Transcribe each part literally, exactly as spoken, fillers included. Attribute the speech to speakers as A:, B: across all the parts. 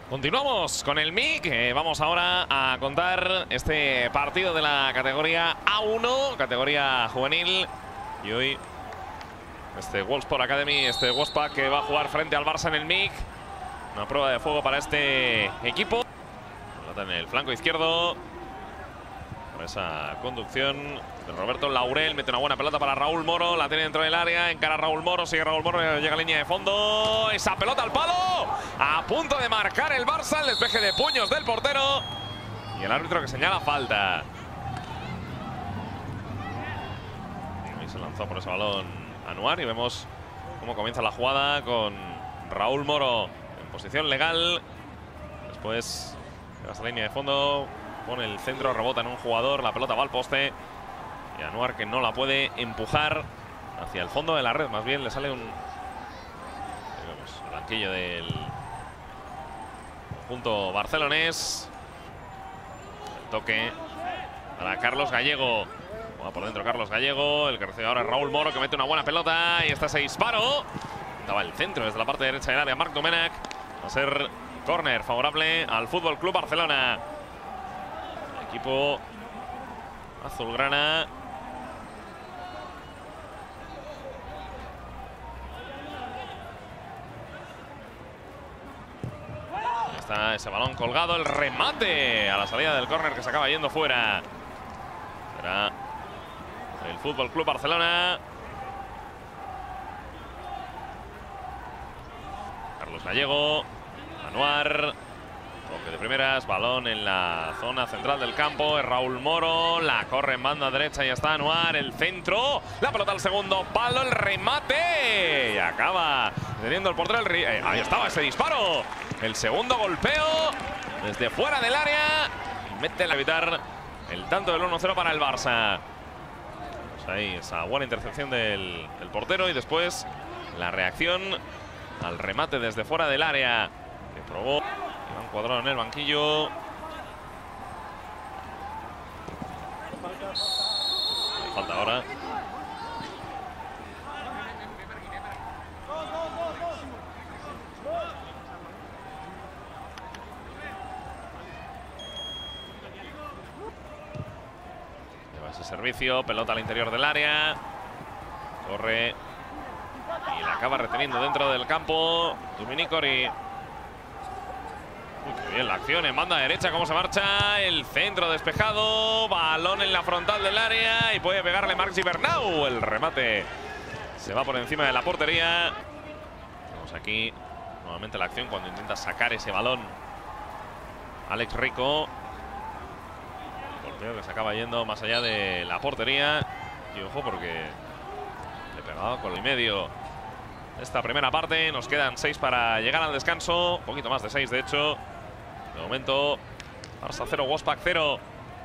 A: Continuamos con el M I C. Eh, vamos ahora a contar este partido de la categoría A uno, categoría juvenil. Y hoy este Wolfsport Academy, este Wolfspack que va a jugar frente al Barça en el M I C. Una prueba de fuego para este equipo. Pelota en el flanco izquierdo. Por esa conducción de Roberto Laurel. Mete una buena pelota para Raúl Moro. La tiene dentro del área. Encara a Raúl Moro. Sigue Raúl Moro. Llega a línea de fondo. Esa pelota al palo. A punto de marcar el Barça. El despeje de puños del portero. Y el árbitro que señala falta. Ahí se lanzó por ese balón Anuar. Y vemos cómo comienza la jugada con Raúl Moro en posición legal. Después de la línea de fondo. Pone el centro, rebota en un jugador, la pelota va al poste. Y Anuar que no la puede empujar hacia el fondo de la red. Más bien le sale un el banquillo del conjunto barcelonés. El toque para Carlos Gallego. Va por dentro Carlos Gallego. El que recibe ahora es Raúl Moro, que mete una buena pelota. Y está ese disparo. Estaba el centro desde la parte derecha del área. Marc Domènech. Va a ser córner favorable al Fútbol Club Barcelona. Equipo azulgrana. Ahí está ese balón colgado, el remate a la salida del córner que se acaba yendo fuera. Será el Fútbol Club Barcelona. Carlos Gallego, Anuar. Toque de primeras, balón en la zona central del campo. Es Raúl Moro, la corre en banda derecha y está Anuar. El centro, la pelota al segundo palo, el remate. Y acaba teniendo el portero. El eh, ahí estaba ese disparo. El segundo golpeo desde fuera del área. Y mete a evitar el tanto del uno cero para el Barça. Pues ahí esa buena intercepción del, del portero. Y después la reacción al remate desde fuera del área que probó Iván Cuadrado en el banquillo. Falta ahora. Lleva ese servicio, pelota al interior del área. Corre y la acaba reteniendo dentro del campo Dominicori. Uy, qué bien la acción en banda derecha, cómo se marcha. El centro despejado, balón en la frontal del área y puede pegarle Marc Gibernau. El remate se va por encima de la portería. Vemos aquí nuevamente la acción cuando intenta sacar ese balón Alex Rico. El golpeo que se acaba yendo más allá de la portería. Y ojo porque le pegaba con el medio. Esta primera parte, nos quedan seis para llegar al descanso. Un poquito más de seis, de hecho. De momento, Barça cero, Wolfspack cero.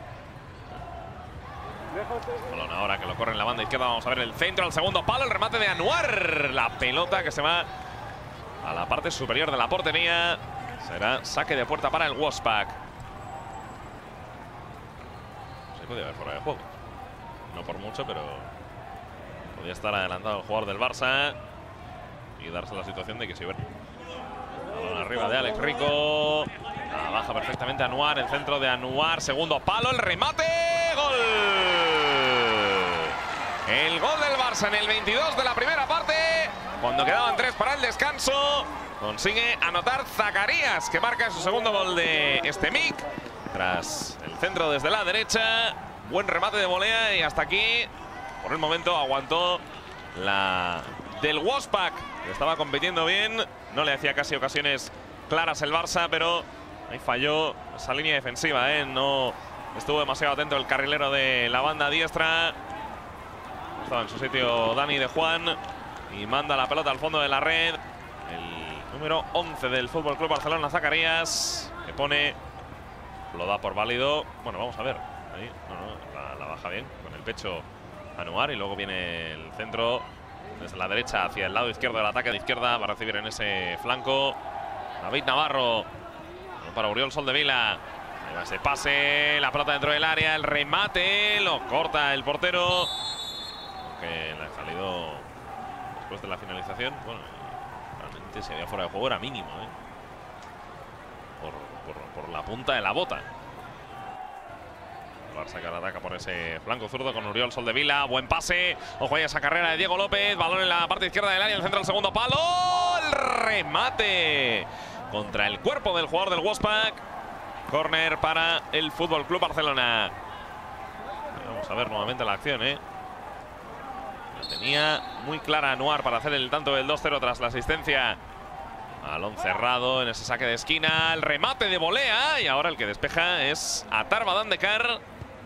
A: Balón ahora que lo corre en la banda izquierda. Vamos a ver el centro, al segundo palo, el remate de Anuar. La pelota que se va a la parte superior de la portería. Será saque de puerta para el Wolfspack. Se podía ver fuera de juego. No por mucho, pero podía estar adelantado el jugador del Barça y darse la situación de que se iba. Balón arriba de Alex Rico. La baja perfectamente Anuar. El centro de Anuar. Segundo palo. El remate. ¡Gol! El gol del Barça en el veintidós de la primera parte. Cuando quedaban tres para el descanso. Consigue anotar Zacarías, que marca su segundo gol de este M I C. Tras el centro desde la derecha. Buen remate de volea y hasta aquí, por el momento, aguantó la del Wolfspack. Estaba compitiendo bien, no le hacía casi ocasiones claras el Barça, pero ahí falló esa línea defensiva, ¿eh? No estuvo demasiado atento el carrilero de la banda diestra. Estaba en su sitio Dani de Juan y manda la pelota al fondo de la red. El número once del Fútbol Club Barcelona, Zacarías, que pone, lo da por válido. Bueno, vamos a ver. Ahí, no, no, la, la baja bien con el pecho Anuar y luego viene el centro desde la derecha hacia el lado izquierdo del ataque de izquierda. Va a recibir en ese flanco David Navarro. Para Oriol Soldevila. Ahí va ese pase. La pelota dentro del área. El remate. Lo corta el portero. Aunque le ha salido después de la finalización. Bueno, realmente si había fuera de juego era mínimo, ¿eh? por, por, por la punta de la bota. El Barça que ahora ataca por ese flanco zurdo con Oriol Soldevila. Buen pase. Ojo ahí esa carrera de Diego López. Balón en la parte izquierda del área, en el centro del segundo palo. El remate contra el cuerpo del jugador del Wolfsburg. Córner para el Fútbol Club Barcelona. Vamos a ver nuevamente la acción, ¿eh? La tenía muy clara Anuar para hacer el tanto del dos cero tras la asistencia. Balón cerrado en ese saque de esquina. El remate de volea. Y ahora el que despeja es Atar Badandekar.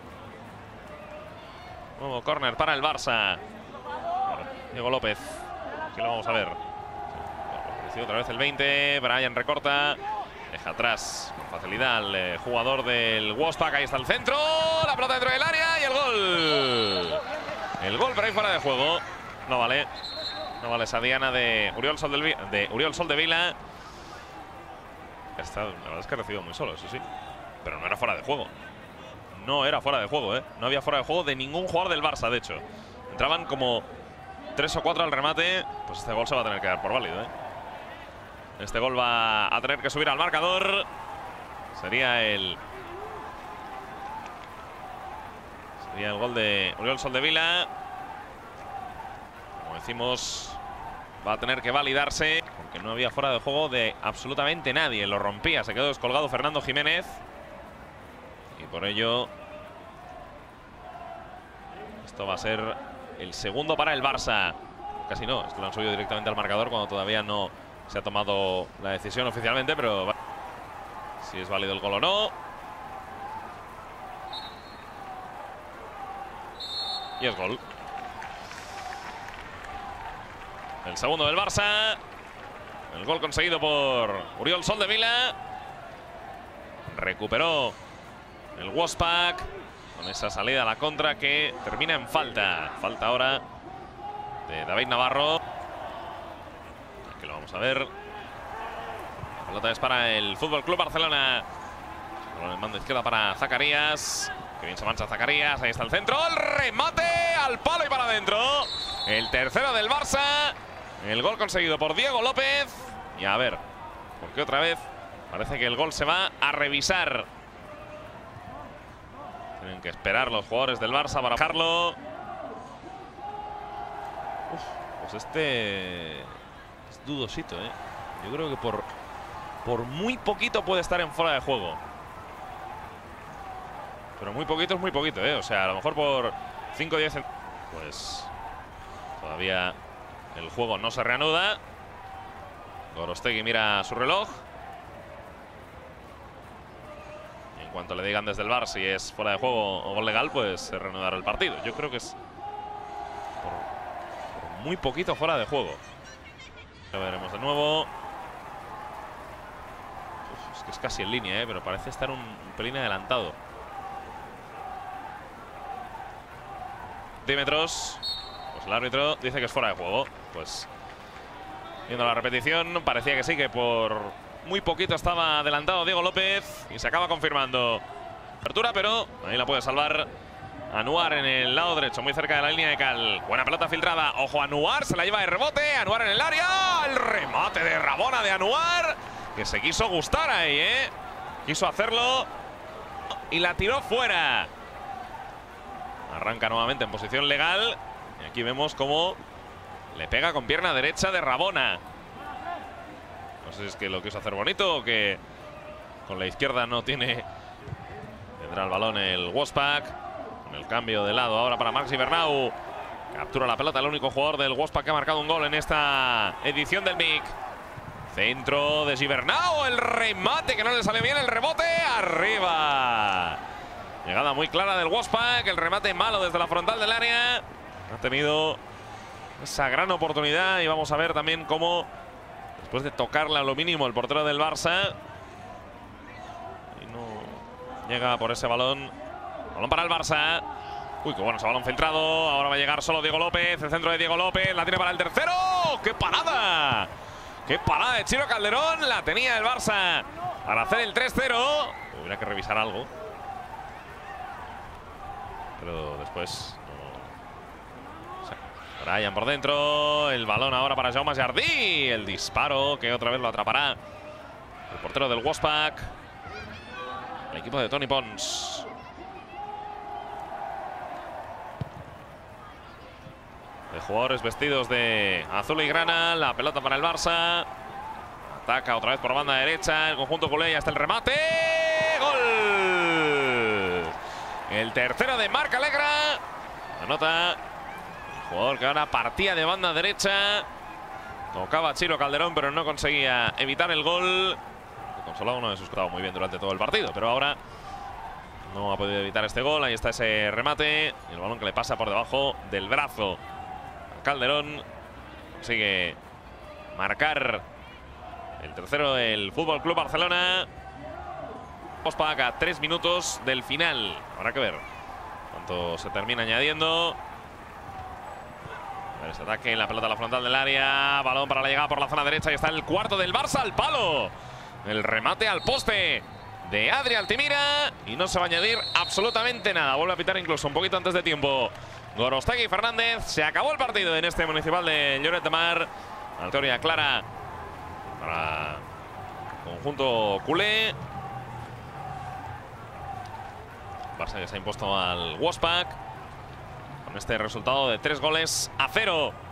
A: Nuevo córner para el Barça. Diego López. Aquí lo vamos a ver. Sí, otra vez el veinte. Brian recorta. Deja atrás con facilidad al eh, jugador del Wolfsburg. Ahí está el centro. La pelota dentro del área y el gol. El gol, pero ahí fuera de juego. No vale. No vale esa diana de Oriol Soldevila. De Oriol Soldevila. Esta, la verdad es que ha recibido muy solo, eso sí. Pero no era fuera de juego. No era fuera de juego, ¿eh? No había fuera de juego de ningún jugador del Barça, de hecho. Entraban como tres o cuatro al remate. Pues este gol se va a tener que dar por válido, ¿eh? Este gol va a tener que subir al marcador. Sería el... Sería el gol de Oriol Soldevila. Como decimos, va a tener que validarse. Porque no había fuera de juego de absolutamente nadie. Lo rompía, se quedó descolgado Fernando Jiménez. Y por ello, esto va a ser el segundo para el Barça. Casi no, esto lo han subido directamente al marcador cuando todavía no se ha tomado la decisión oficialmente, pero si es válido el gol o no. Y es gol. El segundo del Barça. El gol conseguido por Oriol Soldevila. Recuperó el Wolfsburg con esa salida a la contra que termina en falta. Falta ahora de David Navarro. Aquí lo vamos a ver. La pelota es para el Fútbol Club Barcelona. Balón en mano izquierda para Zacarías. Que bien se marcha Zacarías. Ahí está el centro. El remate al palo y para adentro. El tercero del Barça. El gol conseguido por Diego López. Y a ver, porque otra vez parece que el gol se va a revisar. Tienen que esperar los jugadores del Barça para bajarlo. Uf, pues este es dudosito, ¿eh? Yo creo que por, por muy poquito puede estar en fuera de juego. Pero muy poquito es muy poquito, ¿eh? O sea, a lo mejor por cinco o diez... Pues todavía el juego no se reanuda. Gorostegui mira su reloj. Y en cuanto le digan desde el V A R si es fuera de juego o gol legal, pues se reanudará el partido. Yo creo que es por, por muy poquito fuera de juego. Lo veremos de nuevo. Uf, es que es casi en línea, ¿eh? Pero parece estar un, un pelín adelantado. Centímetros. Pues el árbitro dice que es fuera de juego. Pues viendo la repetición, parecía que sí, que por muy poquito estaba adelantado Diego López. Y se acaba confirmando. Apertura, pero ahí la puede salvar Anuar en el lado derecho, muy cerca de la línea de cal. Buena pelota filtrada. Ojo, Anuar, se la lleva de rebote. Anuar en el área. El remate de Rabona de Anuar, que se quiso gustar ahí, ¿eh? Quiso hacerlo y la tiró fuera. Arranca nuevamente en posición legal. Y aquí vemos cómo le pega con pierna derecha de Rabona. No sé si es que lo quiso hacer bonito o que con la izquierda no tiene. Tendrá el balón el Wolfsburg. Con el cambio de lado ahora para Marc Gibernau. Captura la pelota el único jugador del Wolfsburg que ha marcado un gol en esta edición del M I C. Centro de Gibernau. El remate que no le sale bien. El rebote arriba. Llegada muy clara del Wolfsburg. El remate malo desde la frontal del área. Ha tenido esa gran oportunidad. Y vamos a ver también cómo, después de tocarla a lo mínimo el portero del Barça, y no llega por ese balón. Balón para el Barça. Uy, qué bueno ese balón filtrado. Ahora va a llegar solo Diego López. El centro de Diego López. La tiene para el tercero. ¡Qué parada! ¡Qué parada de Chiro Calderón! La tenía el Barça para hacer el tres cero. Hubiera que revisar algo. Pero después no. Brian por dentro. El balón ahora para Jaume Jardí. El disparo que otra vez lo atrapará el portero del Wolfsburg, el equipo de Toni Pons. De jugadores vestidos de azul y grana, la pelota para el Barça. Ataca otra vez por banda derecha, el conjunto culé, ya está el remate. ¡Gol! El tercero de Marc Alegra. Anota el jugador que ahora partía de banda derecha. Tocaba a Chiro Calderón, pero no conseguía evitar el gol. Consolado no ha estado muy bien durante todo el partido, pero ahora no ha podido evitar este gol. Ahí está ese remate. Y el balón que le pasa por debajo del brazo a Calderón. Consigue marcar el tercero el Fútbol Club Barcelona. Wolfsburg a tres minutos del final. Habrá que ver cuánto se termina añadiendo. A ver ese ataque, la pelota a la frontal del área. Balón para la llegada por la zona derecha. Y está el cuarto del Barça al palo. El remate al poste de Adri Altimira. Y no se va a añadir absolutamente nada. Vuelve a pitar incluso un poquito antes de tiempo Gorostegui Fernández. Se acabó el partido en este Municipal de Lloret de Mar. Victoria clara para el conjunto culé. Barça que se ha impuesto al Wolfsburg con este resultado de tres goles a cero.